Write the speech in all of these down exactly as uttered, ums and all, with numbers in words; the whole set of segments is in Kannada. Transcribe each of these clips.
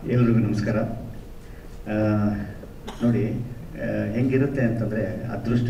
ಎಲ್ರಿಗೂ ನಮಸ್ಕಾರ. ನೋಡಿ ಹೆಂಗಿರುತ್ತೆ ಅಂತಂದರೆ ಅದೃಷ್ಟ.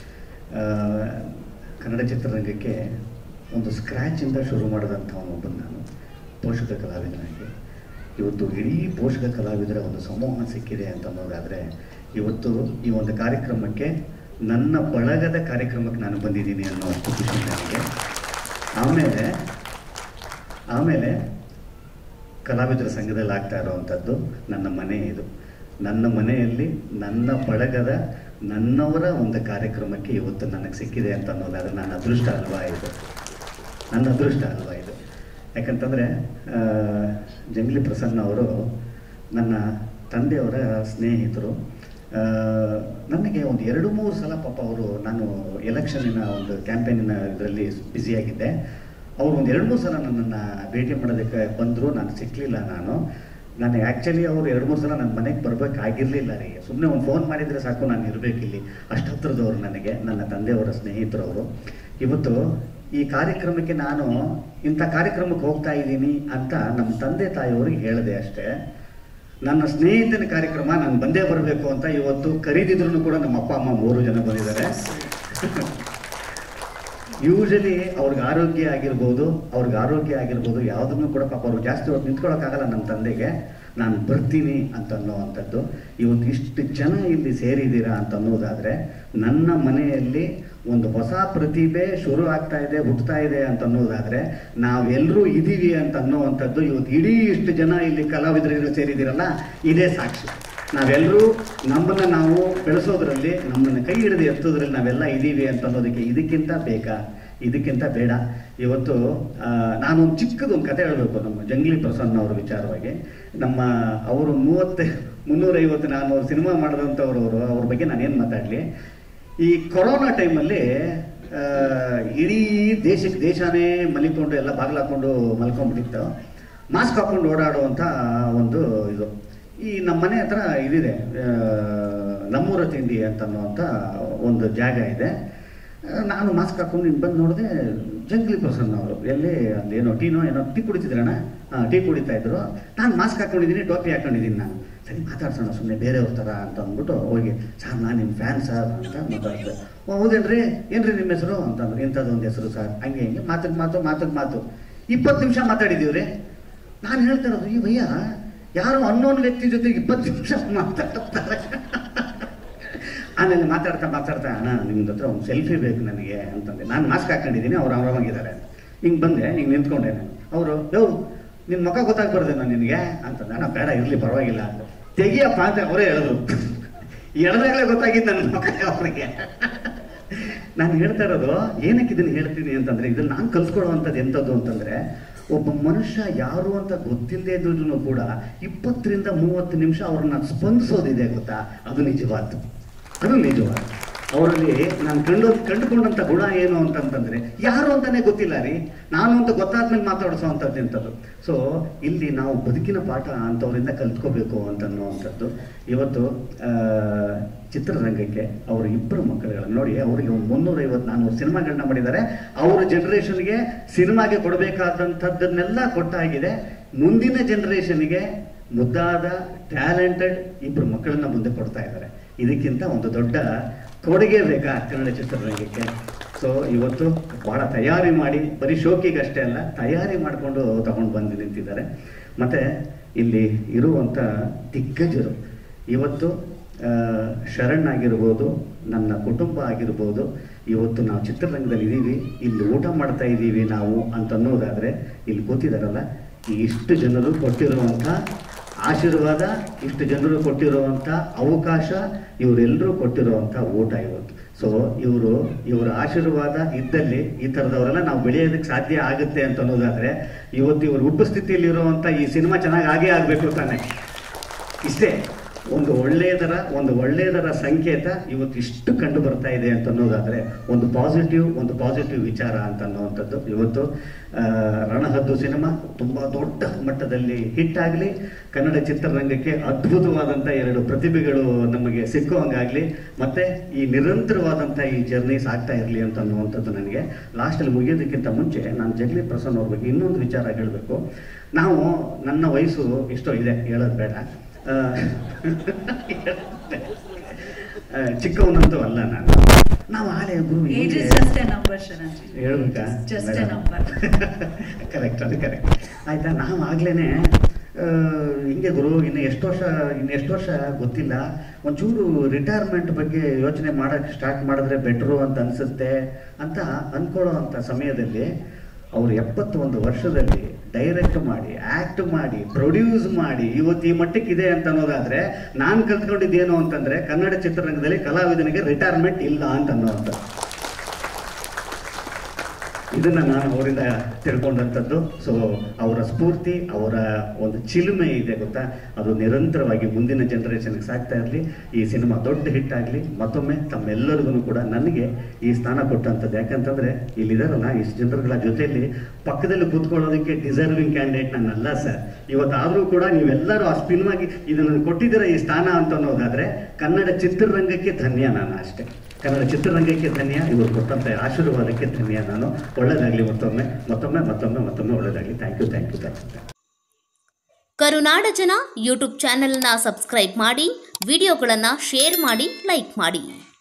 ಕನ್ನಡ ಚಿತ್ರರಂಗಕ್ಕೆ ಒಂದು ಸ್ಕ್ರ್ಯಾಚಿಂದ ಶುರು ಮಾಡಿದಂಥ ಒಬ್ಬನು ನಾನು, ಪೋಷಕ ಕಲಾವಿದನಾಗಿ. ಇವತ್ತು ಇಡೀ ಪೋಷಕ ಕಲಾವಿದರ ಒಂದು ಸಮೂಹ ಸಿಕ್ಕಿದೆ ಅಂತ ಅನ್ನೋದಾದರೆ, ಇವತ್ತು ಈ ಒಂದು ಕಾರ್ಯಕ್ರಮಕ್ಕೆ ನನ್ನ ಬಳಗದ ಕಾರ್ಯಕ್ರಮಕ್ಕೆ ನಾನು ಬಂದಿದ್ದೀನಿ ಅನ್ನೋ ಅಷ್ಟು ಖುಷಿ ನನಗೆ. ಆಮೇಲೆ ಆಮೇಲೆ ಕಲಾವಿದರ ಸಂಘದಲ್ಲಿ ಆಗ್ತಾ ಇರೋವಂಥದ್ದು ನನ್ನ ಮನೆ. ಇದು ನನ್ನ ಮನೆಯಲ್ಲಿ ನನ್ನ ಬಳಗದ ನನ್ನವರ ಒಂದು ಕಾರ್ಯಕ್ರಮಕ್ಕೆ ಇವತ್ತು ನನಗೆ ಸಿಕ್ಕಿದೆ ಅಂತ ಅನ್ನೋದಾದರೆ ನನ್ನ ಅದೃಷ್ಟ ಅಲ್ವಾ ಇದು, ನನ್ನ ಅದೃಷ್ಟ ಅಲ್ವಾ ಇದು. ಯಾಕಂತಂದರೆ ಜಂಗ್ಲಿ ಪ್ರಸನ್ನ ಅವರು ನನ್ನ ತಂದೆಯವರ ಸ್ನೇಹಿತರು. ನನಗೆ ಒಂದು ಎರಡು ಮೂರು ಸಲ ಪಾಪ ಅವರು, ನಾನು ಎಲೆಕ್ಷನ್ನಿನ ಒಂದು ಕ್ಯಾಂಪೇನಿನ ಇದರಲ್ಲಿ ಬ್ಯುಸಿಯಾಗಿದ್ದೆ, ಅವರು ಒಂದು ಎರಡು ಮೂರು ಸಲ ನನ್ನನ್ನು ಭೇಟಿ ಮಾಡೋದಕ್ಕೆ ಬಂದರು. ನಾನು ಸಿಕ್ಕಲಿಲ್ಲ. ನಾನು ನಾನು ಆ್ಯಕ್ಚುಲಿ ಅವರು ಎರಡು ಮೂರು ಸಲ ನನ್ನ ಮನೆಗೆ ಬರಬೇಕಾಗಿರಲಿಲ್ಲ ರೀ. ಸುಮ್ಮನೆ ಒಂದು ಫೋನ್ ಮಾಡಿದರೆ ಸಾಕು, ನಾನು ಇರಬೇಕಿಲ್ಲಿ. ಅಷ್ಟು ಹತ್ರದವರು ನನಗೆ, ನನ್ನ ತಂದೆಯವರ ಸ್ನೇಹಿತರವರು. ಇವತ್ತು ಈ ಕಾರ್ಯಕ್ರಮಕ್ಕೆ ನಾನು ಇಂಥ ಕಾರ್ಯಕ್ರಮಕ್ಕೆ ಹೋಗ್ತಾ ಇದ್ದೀನಿ ಅಂತ ನಮ್ಮ ತಂದೆ ತಾಯಿಯವ್ರಿಗೆ ಹೇಳಿದೆ ಅಷ್ಟೇ. ನನ್ನ ಸ್ನೇಹಿತನ ಕಾರ್ಯಕ್ರಮ ನಾನು ಬಂದೇ ಬರಬೇಕು ಅಂತ ಇವತ್ತು ಕರೀದಿದ್ರು ಕೂಡ ನಮ್ಮ ಅಪ್ಪ ಅಮ್ಮ ಮೂರು ಜನ ಬಂದಿದ್ದಾರೆ. ಯೂಶಲಿ ಅವ್ರಿಗೆ ಆರೋಗ್ಯ ಆಗಿರ್ಬೋದು ಅವ್ರಿಗೆ ಆರೋಗ್ಯ ಆಗಿರ್ಬೋದು ಯಾವುದನ್ನು ಕೂಡ ಪಾಪ ಅವ್ರಿಗೆ ಜಾಸ್ತಿ ಹೊತ್ತು ನಿಂತ್ಕೊಳ್ಳೋಕ್ಕಾಗಲ್ಲ ನಮ್ಮ ತಂದೆಗೆ. ನಾನು ಬರ್ತೀನಿ ಅಂತ ಅನ್ನೋವಂಥದ್ದು. ಇವತ್ತು ಇಷ್ಟು ಜನ ಇಲ್ಲಿ ಸೇರಿದ್ದೀರಾ ಅಂತ ಅನ್ನೋದಾದರೆ, ನನ್ನ ಮನೆಯಲ್ಲಿ ಒಂದು ಹೊಸ ಪ್ರತಿಭೆ ಶುರು ಆಗ್ತಾ ಇದೆ, ಹುಟ್ಟುತ್ತಾ ಇದೆ ಅಂತ ಅನ್ನೋದಾದರೆ, ನಾವೆಲ್ಲರೂ ಇದ್ದೀವಿ ಅಂತ ಅನ್ನೋವಂಥದ್ದು ಇವತ್ತು ಇಡೀ ಇಷ್ಟು ಜನ ಇಲ್ಲಿ ಕಲಾವಿದರಿಗೆ ಸೇರಿದ್ದೀರಲ್ಲ, ಇದೇ ಸಾಕ್ಷಿ. ನಾವೆಲ್ಲರೂ ನಮ್ಮನ್ನು ನಾವು ಬೆಳೆಸೋದ್ರಲ್ಲಿ, ನಮ್ಮನ್ನು ಕೈ ಹಿಡಿದು ಎತ್ತೋದ್ರಲ್ಲಿ ನಾವೆಲ್ಲ ಇದ್ದೀವಿ ಅಂತ ಅನ್ನೋದಕ್ಕೆ ಇದಕ್ಕಿಂತ ಬೇಕಾ, ಇದಕ್ಕಿಂತ ಬೇಡ. ಇವತ್ತು ನಾನೊಂದು ಚಿಕ್ಕದೊಂದು ಕತೆ ಹೇಳಬೇಕು ನಮ್ಮ ಜಂಗ್ಲಿ ಪ್ರಸನ್ನ ಅವರ ವಿಚಾರವಾಗಿ. ನಮ್ಮ ಅವರು ಮೂವತ್ತು ಮುನ್ನೂರೈವತ್ತು ನಾನು ಸಿನಿಮಾ ಮಾಡಿದಂಥವ್ರು ಅವರು, ಅವ್ರ ಬಗ್ಗೆ ನಾನೇನು ಮಾತಾಡಲಿ. ಈ ಕೊರೋನಾ ಟೈಮಲ್ಲಿ ಇಡೀ ದೇಶಕ್ಕೆ ದೇಶನೇ ಮಲಿಕೊಂಡು ಎಲ್ಲ ಬಾಗಿಲು ಹಾಕ್ಕೊಂಡು ಮಲ್ಕೊಂಡ್ಬಿಟ್ಟಿತ್ತು. ಮಾಸ್ಕ್ ಹಾಕ್ಕೊಂಡು ಓಡಾಡುವಂಥ ಒಂದು ಇದು. ಈ ನಮ್ಮ ಮನೆ ಹತ್ರ ಇದಿದೆ, ನಮ್ಮೂರ ತಿಂಡಿ ಅಂತ ಅನ್ನುವಂಥ ಒಂದು ಜಾಗ ಇದೆ. ನಾನು ಮಾಸ್ಕ್ ಹಾಕ್ಕೊಂಡು ನಿಮ್ಗೆ ಬಂದು ನೋಡಿದೆ, ಜಂಗ್ಲಿ ಪ್ರಸನ್ನ ಅವರು ಎಲ್ಲಿ ಅಲ್ಲಿ ಏನೋ ಟೀನೋ ಏನೋ ಟೀ ಕುಡಿತಿದ್ರಣ್ಣ, ಹಾಂ ಟೀ ಕುಡಿತಾ ಇದ್ರು. ನಾನು ಮಾಸ್ಕ್ ಹಾಕ್ಕೊಂಡಿದ್ದೀನಿ, ಟೋಪಿ ಹಾಕ್ಕೊಂಡಿದ್ದೀನಿ. ನಾನು ಸರಿ ಮಾತಾಡ್ಸೋಣ ಸುಮ್ಮನೆ ಬೇರೆಯವ್ರ ಥರ ಅಂತ ಅಂದ್ಬಿಟ್ಟು ಹೋಗಿ, ಸರ್ ನಾನು ನಿಮ್ಮ ಫ್ಯಾನ್ ಸರ್ ಅಂತ ಮಾತಾಡಿದೆ. ಓ ಹೌದೇನ್ರಿ, ಏನ್ರಿ ನಿಮ್ಮ ಹೆಸರು ಅಂತಂದ್ರೆ, ಇಂಥದ್ದು ಒಂದು ಹೆಸರು ಸರ್, ಹಂಗೆ ಹಿಂಗೆ ಮಾತಿಗೆ ಮಾತು ಮಾತಿಗೆ ಮಾತು ಇಪ್ಪತ್ತು ನಿಮಿಷ ಮಾತಾಡಿದ್ದೀವ್ರಿ. ನಾನು ಹೇಳ್ತಾ ಇರೋದು, ಈ ಭಯ್ಯ ಯಾರೋ ಅನ್ನೋನ್ ವ್ಯಕ್ತಿ ಜೊತೆ ಇಪ್ಪತ್ತು ನಿಮಿಷ ಮಾತಾಡ್ತಾರೆ. ಆಮೇಲೆ ಮಾತಾಡ್ತಾ ಮಾತಾಡ್ತಾ, ಅಣ್ಣ ನಿಮ್ದು ಹತ್ರ ಒಂದು ಸೆಲ್ಫಿ ಬೇಕು ನನಗೆ ಅಂತಂದೆ. ನಾನು ಮಾಸ್ಕ್ ಹಾಕೊಂಡಿದ್ದೀನಿ, ಅವ್ರು ಆರಾಮಾಗಿದ್ದಾರೆ. ಹಿಂಗೆ ಬಂದೆ, ಹಿಂಗೆ ನಿಂತ್ಕೊಂಡೆ ನಾನು. ಅವರು ಯೋ ನಿನ್ನ ಮುಖ ಗೊತ್ತಾಗ್ಬಾರ್ದೆ ನಾನು ನಿನಗೆ ಅಂತಂದೆ. ಅಣ್ಣ ಬೇಡ ಇರಲಿ ಪರವಾಗಿಲ್ಲ ಅಂತ. ತೆಗಿಯಪ್ಪ ಅಂತ ಅವರೇ ಹೇಳಿದ್ರು. ಎಡದಾಗಲೇ ಗೊತ್ತಾಗಿದ್ದು ನನ್ನ ಮುಖ ಅವರಿಗೆ. ನಾನು ಹೇಳ್ತಾ ಇರೋದು ಏನಕ್ಕೆ ಇದನ್ನು ಹೇಳ್ತೀನಿ ಅಂತಂದರೆ, ಇದನ್ನು ನಾನು ಕಲ್ಸ್ಕೊಳ್ಳುವಂಥದ್ದು ಎಂಥದ್ದು ಅಂತಂದರೆ, ಒಬ್ಬ ಮನುಷ್ಯ ಯಾರು ಅಂತ ಗೊತ್ತಿಲ್ಲದೆ ಇದ್ರೂ ಕೂಡ ಇಪ್ಪತ್ತರಿಂದ ಮೂವತ್ತು ನಿಮಿಷ ಅವ್ರನ್ನ ಸ್ಪಂದಿಸೋದಿದೆ ಗೊತ್ತಾ, ಅದು ನಿಜವಾದ್ದು, ಅದು ನಿಜವಾದ. ಅವರಲ್ಲಿ ನಾನು ಕಂಡು ಕಂಡುಕೊಂಡಂಥ ಗುಣ ಏನು ಅಂತಂತಂದರೆ, ಯಾರು ಅಂತಲೇ ಗೊತ್ತಿಲ್ಲ ರೀ, ನಾನು ಅಂತ ಗೊತ್ತಾದ್ಮೇಲೆ ಮಾತಾಡಿಸೋ ಅಂಥದ್ದು ಎಂಥದ್ದು. ಸೊ ಇಲ್ಲಿ ನಾವು ಬದುಕಿನ ಪಾಠ ಅಂಥವರಿಂದ ಕಲ್ತ್ಕೋಬೇಕು ಅಂತನ್ನುವಂಥದ್ದು. ಇವತ್ತು ಚಿತ್ರರಂಗಕ್ಕೆ ಅವರ ಇಬ್ಬರು ಮಕ್ಕಳುಗಳನ್ನು ನೋಡಿ, ಅವರಿಗೆ ಒಂದು ಮುನ್ನೂರೈವತ್ತು ನಾನ್ನೂರು ಸಿನಿಮಾಗಳನ್ನ ಮಾಡಿದ್ದಾರೆ. ಅವರ ಜನ್ರೇಷನ್ಗೆ ಸಿನಿಮಾಗೆ ಕೊಡಬೇಕಾದಂಥದ್ದನ್ನೆಲ್ಲ ಕೊಟ್ಟಾಗಿದೆ. ಮುಂದಿನ ಜನ್ರೇಷನ್ಗೆ ಮುದ್ದಾದ ಟ್ಯಾಲೆಂಟೆಡ್ ಇಬ್ಬರು ಮಕ್ಕಳನ್ನ ಮುಂದೆ ಕೊಡ್ತಾ ಇದ್ದಾರೆ. ಇದಕ್ಕಿಂತ ಒಂದು ದೊಡ್ಡ ಕೊಡುಗೆ ಬೇಕಾ ಕನ್ನಡ ಚಿತ್ರರಂಗಕ್ಕೆ? ಸೊ ಇವತ್ತು ಭಾಳ ತಯಾರಿ ಮಾಡಿ, ಬರೀ ಶೋಕಿಗಷ್ಟೇ ಅಲ್ಲ, ತಯಾರಿ ಮಾಡಿಕೊಂಡು ತಗೊಂಡು ಬಂದು ನಿಂತಿದ್ದಾರೆ. ಮತ್ತು ಇಲ್ಲಿ ಇರುವಂಥ ದಿಗ್ಗಜರು ಇವತ್ತು ಶರಣ್ ಆಗಿರ್ಬೋದು, ನನ್ನ ಕುಟುಂಬ ಆಗಿರ್ಬೋದು, ಇವತ್ತು ನಾವು ಚಿತ್ರರಂಗದಲ್ಲಿ ಇದ್ದೀವಿ, ಇಲ್ಲಿ ಊಟ ಮಾಡ್ತಾ ಇದ್ದೀವಿ ನಾವು ಅಂತ ಅನ್ನೋದಾದರೆ, ಇಲ್ಲಿ ಕೂತಿದಾರಲ್ಲ ಈ ಇಷ್ಟು ಜನರು ಕೊಟ್ಟಿರುವಂಥ ಆಶೀರ್ವಾದ, ಇಷ್ಟು ಜನರು ಕೊಟ್ಟಿರುವಂಥ ಅವಕಾಶ, ಇವರೆಲ್ಲರೂ ಕೊಟ್ಟಿರುವಂಥ ಊಟ ಇವತ್ತು. ಸೊ ಇವರು ಇವರ ಆಶೀರ್ವಾದ ಇದ್ದಲ್ಲಿ ಈ ಥರದವರೆಲ್ಲ ನಾವು ಬೆಳೆಯೋದಕ್ಕೆ ಸಾಧ್ಯ ಆಗುತ್ತೆ ಅಂತ ಅನ್ನೋದಾದರೆ, ಇವತ್ತು ಇವರು ಉಪಸ್ಥಿತಿಯಲ್ಲಿ ಇರುವಂಥ ಈ ಸಿನಿಮಾ ಚೆನ್ನಾಗಿ ಆಗೇ ಆಗಬೇಕು ತಾನೆ. ಇಷ್ಟೇ ಒಂದು ಒಳ್ಳೆಯದರ ಒಂದು ಒಳ್ಳೆಯದರ ಸಂಕೇತ ಇವತ್ತು ಇಷ್ಟು ಕಂಡು ಬರ್ತಾ ಇದೆ ಅಂತ ಅನ್ನೋದಾದರೆ ಒಂದು ಪಾಸಿಟಿವ್ ಒಂದು ಪಾಸಿಟಿವ್ ವಿಚಾರ ಅಂತ ಅನ್ನುವಂಥದ್ದು. ಇವತ್ತು ರಣಹದ್ದು ಸಿನಿಮಾ ತುಂಬ ದೊಡ್ಡ ಮಟ್ಟದಲ್ಲಿ ಹಿಟ್ ಆಗಲಿ, ಕನ್ನಡ ಚಿತ್ರರಂಗಕ್ಕೆ ಅದ್ಭುತವಾದಂಥ ಎರಡು ಪ್ರತಿಭೆಗಳು ನಮಗೆ ಸಿಕ್ಕುವಂಗಾಗಲಿ, ಮತ್ತು ಈ ನಿರಂತರವಾದಂಥ ಈ ಜರ್ನಿ ಸಾಗ್ತಾ ಇರಲಿ ಅಂತ ಅನ್ನುವಂಥದ್ದು ನನಗೆ. ಲಾಸ್ಟಲ್ಲಿ ಮುಗಿಯೋದಕ್ಕಿಂತ ಮುಂಚೆ ನಾನು ಜಗಲಿ ಪ್ರಸನ್ನ ಅವ್ರ ಬಗ್ಗೆ ಇನ್ನೊಂದು ವಿಚಾರ ಹೇಳಬೇಕು. ನಾವು ನನ್ನ ವಯಸ್ಸು ಎಷ್ಟೋ ಇದೆ, ಹೇಳೋದು ಬೇಡ, ಚಿಕ್ಕವನಂತೂ ಅಲ್ಲ ನಾನು. ನಾವು ಆಲೇ ಗುರು ಹೇಳ್ಬೇಕಾ? ಕರೆಕ್ಟ್, ಅದು ಕರೆಕ್ಟ್ ಆಯ್ತಾ. ನಾವು ಆಗ್ಲೇ ಹಿಂಗೆ ಗುರು ಇನ್ನು ಎಷ್ಟು ವರ್ಷ ಇನ್ನು ಎಷ್ಟು ವರ್ಷ ಗೊತ್ತಿಲ್ಲ, ಒಂಚೂರು ರಿಟೈರ್ಮೆಂಟ್ ಬಗ್ಗೆ ಯೋಚನೆ ಮಾಡೋಕ್ಕೆ ಸ್ಟಾರ್ಟ್ ಮಾಡಿದ್ರೆ ಬೆಟ್ರು ಅಂತ ಅನಿಸುತ್ತೆ ಅಂತ ಅಂದ್ಕೊಳ್ಳೋ ಅಂಥ ಸಮಯದಲ್ಲಿ ಅವರು ಎಪ್ಪತ್ತೊಂದು ವರ್ಷದಲ್ಲಿ ಡೈರೆಕ್ಟ್ ಮಾಡಿ, ಆ್ಯಕ್ಟ್ ಮಾಡಿ, ಪ್ರೊಡ್ಯೂಸ್ ಮಾಡಿ ಇವತ್ತು ಈ ಮಟ್ಟಕ್ಕಿದೆ ಅಂತ ಅನ್ನೋದಾದರೆ ನಾನು ಕಲ್ತ್ಕೊಂಡಿದ್ದೇನು ಅಂತಂದರೆ ಕನ್ನಡ ಚಿತ್ರರಂಗದಲ್ಲಿ ಕಲಾವಿದನಿಗೆ ರಿಟೈರ್ಮೆಂಟ್ ಇಲ್ಲ ಅಂತ ಅನ್ನೋವಂಥ ಇದನ್ನು ನಾನು ಅವರಿಂದ ತಿಳ್ಕೊಂಡಂಥದ್ದು. ಸೊ ಅವರ ಸ್ಫೂರ್ತಿ, ಅವರ ಒಂದು ಚಿಲುಮೆ ಇದೆ ಗೊತ್ತಾ, ಅದು ನಿರಂತರವಾಗಿ ಮುಂದಿನ ಜನ್ರೇಷನ್ಗೆ ಸಾಗ್ತಾ ಇರಲಿ. ಈ ಸಿನಿಮಾ ದೊಡ್ಡ ಹಿಟ್ ಆಗಲಿ. ಮತ್ತೊಮ್ಮೆ ತಮ್ಮೆಲ್ಲರಿಗೂ ಕೂಡ ನನಗೆ ಈ ಸ್ಥಾನ ಕೊಟ್ಟಂಥದ್ದು. ಯಾಕಂತಂದರೆ ಇಲ್ಲಿದಾರಲ್ಲ ಇಷ್ಟು ಜನರುಗಳ ಜೊತೆಯಲ್ಲಿ ಪಕ್ಕದಲ್ಲಿ ಕೂತ್ಕೊಳ್ಳೋದಕ್ಕೆ ಡಿಸರ್ವಿಂಗ್ ಕ್ಯಾಂಡಿಡೇಟ್ ನಾನಲ್ಲ ಸರ್. ಇವತ್ತಾದರೂ ಕೂಡ ನೀವೆಲ್ಲರೂ ಆ ಸ್ಪಿನ್ವಾಗಿ ಇದನ್ನು ಕೊಟ್ಟಿದ್ದೀರ ಈ ಸ್ಥಾನ ಅಂತ ಅನ್ನೋದಾದರೆ ಕನ್ನಡ ಚಿತ್ರರಂಗಕ್ಕೆ ಧನ್ಯ ನಾನು ಅಷ್ಟೇ. ಕನ್ನಡ ಚಿತ್ರರಂಗಕ್ಕೆ ಧನ್ಯ, ಇವರು ಕೊಟ್ಟಂಥ ಆಶೀರ್ವಾದಕ್ಕೆ ಧನ್ಯ ನಾನು. ಒಳ್ಳೆಯದಾಗಲಿ ಮತ್ತೊಮ್ಮೆ ಮತ್ತೊಮ್ಮೆ ಮತ್ತೊಮ್ಮೆ ಮತ್ತೊಮ್ಮೆ ಒಳ್ಳೆಯದಾಗಲಿ. Thank you thank you thank you. ಕರುನಾಡ ಜನ ಯೂಟ್ಯೂಬ್ ಚಾನೆಲ್ನ ಸಬ್ಸ್ಕ್ರೈಬ್ ಮಾಡಿ, ವಿಡಿಯೋಗಳನ್ನು ಶೇರ್ ಮಾಡಿ, ಲೈಕ್ ಮಾಡಿ.